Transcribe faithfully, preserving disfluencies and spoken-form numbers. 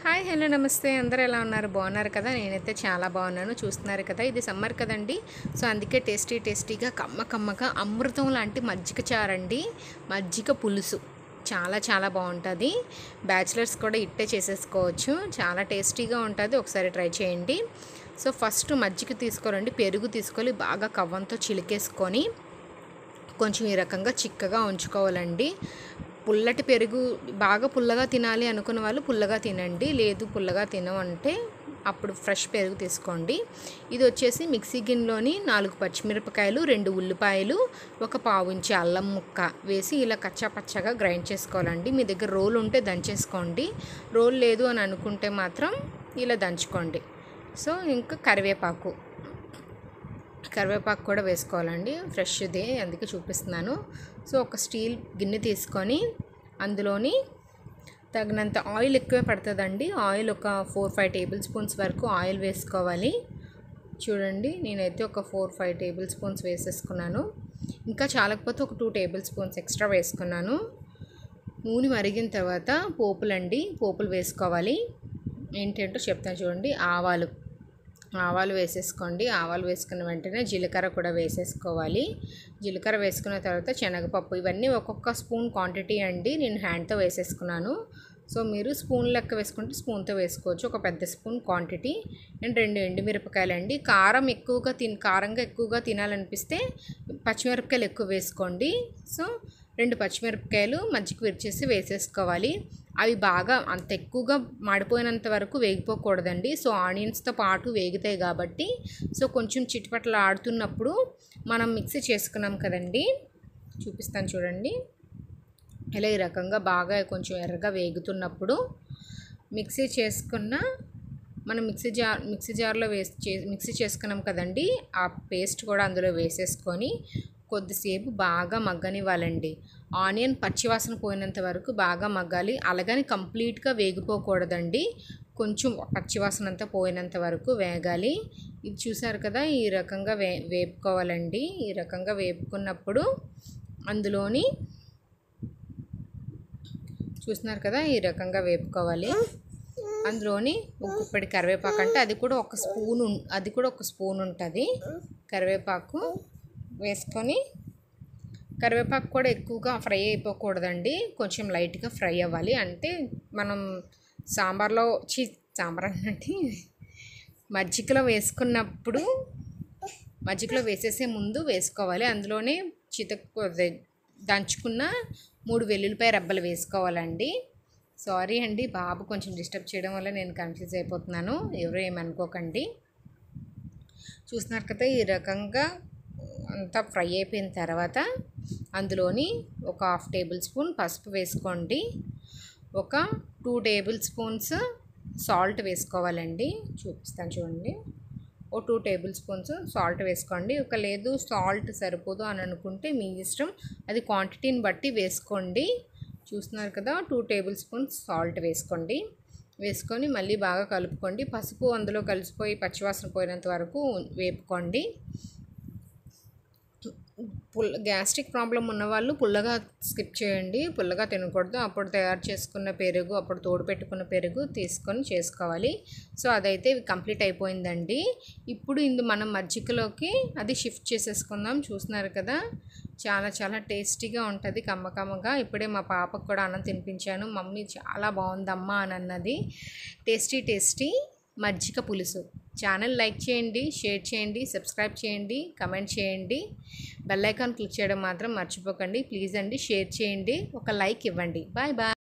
hi hello నమస్తే అందరూ ఎలా ఉన్నారు బాగున్నారు కదా నేనైతే చాలా బాగున్నాను చూస్తున్నారు కదా ఇది సమ్మర్ కదండి సో అందుకే టేస్టీ టేస్టీగా కమ్మ కమ్మగా అమృతం లాంటి మజ్జిగ చారండి మజ్జిగ పులుసు చాలా చాలా బాగుంటుంది బ్యాచిలర్స్ కూడా ఇట్టే చేసేసుకోవచ్చు చాలా టేస్టీగా ఉంటుంది ఒకసారి ట్రై చేయండి సో ఫస్ట్ మజ్జిగ తీసుకోరండి పెరుగు తీసుకొని బాగా కవ్వంతో చిలికేసుకొని కొంచెం ఈ రకంగా చిక్కగా ఉంచుకోవాలండి పుల్లటి పెరుగు బాగా పుల్లగా తినాలి అనుకున్న వాళ్ళు పుల్లగా తినండి లేదు పుల్లగా తినమంటే అప్పుడు ఫ్రెష్ పెరుగు తీసుకోండి ఇది వచ్చేసి మిక్సీ గిన్నెలోని నాలుగు పచ్చిమిరపకాయలు రెండు ఉల్లిపాయలు ఒక పావుంచి అల్లం ముక్క వేసి ఇలా కచ్చా పచ్చగా గ్రైండ్ చేసుకోవాలండి మీ దగ్గర రోల్ ఉంటే దంచేసుకోండి రోల్ లేదు అని అనుకుంటే మాత్రం ఇలా దంచుకోండి సో ఇంకా కరివేపాకు కరివేపాకు కూడా వేసుకోవాలండి ఫ్రెష్దే అందుకే చూపిస్తున్నాను సో ఒక స్టీల్ గిన్నె తీసుకొని అందులోని తగినంత ఆయిల్ ఎక్కువే పడుతుందండి ఆయిల్ ఒక ఫోర్ ఫైవ్ టేబుల్ స్పూన్స్ వరకు ఆయిల్ వేసుకోవాలి చూడండి నేనైతే ఒక ఫోర్ ఫైవ్ టేబుల్ స్పూన్స్ వేసేసుకున్నాను ఇంకా చాలకపోతే ఒక టూ టేబుల్ స్పూన్స్ ఎక్స్ట్రా వేసుకున్నాను నూనె మరిగిన తర్వాత పోపులండి పోపులు వేసుకోవాలి ఏంటంటో చెప్తాను చూడండి ఆవాలు ఆవాలు వేసేసుకోండి ఆవాలు వేసుకున్న వెంటనే జీలకర్ర కూడా వేసేసుకోవాలి జీలకర్ర వేసుకున్న తర్వాత శనగపప్పు ఇవన్నీ ఒక్కొక్క స్పూన్ క్వాంటిటీ అండి నేను హ్యాండ్తో వేసేసుకున్నాను సో మీరు స్పూన్ లెక్క వేసుకుంటే స్పూన్తో వేసుకోవచ్చు ఒక పెద్ద స్పూన్ క్వాంటిటీ అండ్ రెండు ఎండుమిరపకాయలు అండి కారం ఎక్కువగా తిన్ కారంగా ఎక్కువగా తినాలనిపిస్తే పచ్చిమిరపకాయలు ఎక్కువ వేసుకోండి సో రెండు పచ్చిమిరపకాయలు మజ్జిగ విరిచేసి వేసేసుకోవాలి అవి బాగా అంత ఎక్కువగా మాడిపోయినంత వరకు వేగిపోకూడదండి సో ఆనియన్స్తో పాటు వేగుతాయి కాబట్టి సో కొంచెం చిటిపట్లు ఆడుతున్నప్పుడు మనం మిక్సీ చేసుకున్నాం కదండి చూపిస్తాను చూడండి ఇలా ఈ రకంగా బాగా కొంచెం ఎర్రగా వేగుతున్నప్పుడు మిక్సీ చేసుకున్న మనం మిక్సీ జార్ మిక్సీ జార్లో వేసి మిక్సీ చేసుకున్నాం కదండి ఆ పేస్ట్ కూడా అందులో వేసేసుకొని కొద్దిసేపు బాగా మగ్గనివ్వాలండి ఆనియన్ పచ్చివాసన పోయినంత వరకు బాగా మగ్గాలి అలాగని కంప్లీట్గా వేగిపోకూడదండి కొంచెం పచ్చివాసన అంతా పోయినంత వరకు వేగాలి ఇది చూసారు కదా ఈ రకంగా వే వేపుకోవాలండి ఈ రకంగా వేపుకున్నప్పుడు అందులోని చూస్తున్నారు కదా ఈ రకంగా వేపుకోవాలి అందులోని ఒక గుప్పెడి కరివేపాకు అంటే అది కూడా ఒక స్పూన్ అది కూడా ఒక స్పూన్ ఉంటుంది కరివేపాకు వేసుకొని కరివేపాకు కూడా ఎక్కువగా ఫ్రై అయిపోకూడదండి కొంచెం లైట్గా ఫ్రై అవ్వాలి అంటే మనం సాంబార్లో చీ సాంబార్ అంటే మజ్జిగలో వేసుకున్నప్పుడు మజ్జిగలో వేసేసే ముందు వేసుకోవాలి అందులోనే చితక దంచుకున్న మూడు వెల్లుల్లిపాయ రెబ్బలు వేసుకోవాలండి సారీ అండి బాబు కొంచెం డిస్టర్బ్ చేయడం వల్ల నేను కన్ఫ్యూజ్ అయిపోతున్నాను ఎవరు ఏమనుకోకండి చూస్తున్నారు కదా ఈ రకంగా అంతా ఫ్రై అయిపోయిన తర్వాత అందులోని ఒక హాఫ్ టేబుల్ స్పూన్ పసుపు వేసుకోండి ఒక టూ టేబుల్ స్పూన్స్ సాల్ట్ వేసుకోవాలండి చూపిస్తాను చూడండి ఓ టూ టేబుల్ స్పూన్స్ సాల్ట్ వేసుకోండి ఒక లేదు సాల్ట్ సరిపోదు అని అనుకుంటే మీ ఇష్టం అది క్వాంటిటీని బట్టి వేసుకోండి చూస్తున్నారు కదా టూ టేబుల్ స్పూన్స్ సాల్ట్ వేసుకోండి వేసుకొని మళ్ళీ బాగా కలుపుకోండి పసుపు అందులో కలిసిపోయి పచ్చివాసన పోయినంత వరకు వేపుకోండి పుల్ గ్యాస్ట్రిక్ ప్రాబ్లం ఉన్నవాళ్ళు పుల్లగా స్కిప్ చేయండి పుల్లగా తినకూడదు అప్పుడు తయారు చేసుకున్న పెరుగు అప్పుడు తోడు పెట్టుకున్న పెరుగు తీసుకొని చేసుకోవాలి సో అదైతే కంప్లీట్ అయిపోయిందండి ఇప్పుడు ఇందు మనం మజ్జిగలోకి అది షిఫ్ట్ చేసేసుకుందాం చూస్తున్నారు కదా చాలా చాలా టేస్టీగా ఉంటుంది కమ్మ కమ్మగా ఇప్పుడే మా పాపకు కూడా అన్నం తినిపించాను మమ్మీ చాలా బాగుందమ్మా అని అన్నది టేస్టీ టేస్టీ మజ్జిగ పులుసు ఛానల్ లైక్ చేయండి షేర్ చేయండి సబ్స్క్రైబ్ చేయండి కమెంట్ చేయండి బెల్ ఐకాన్ క్లిక్ చేయడం మాత్రం మర్చిపోకండి ప్లీజ్ అండి షేర్ చేయండి ఒక లైక్ ఇవ్వండి బాయ్ బాయ్